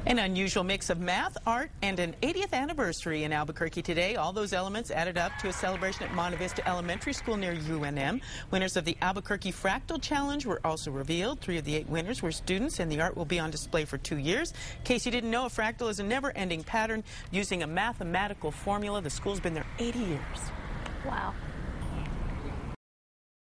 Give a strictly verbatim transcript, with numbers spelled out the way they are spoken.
An unusual mix of math, art, and an eightieth anniversary in Albuquerque today. All those elements added up to a celebration at Monte Vista Elementary School near U N M. Winners of the Albuquerque Fractal Challenge were also revealed. Three of the eight winners were students, and the art will be on display for two years. In case you didn't know, a fractal is a never-ending pattern using a mathematical formula. The school's been there eighty years. Wow.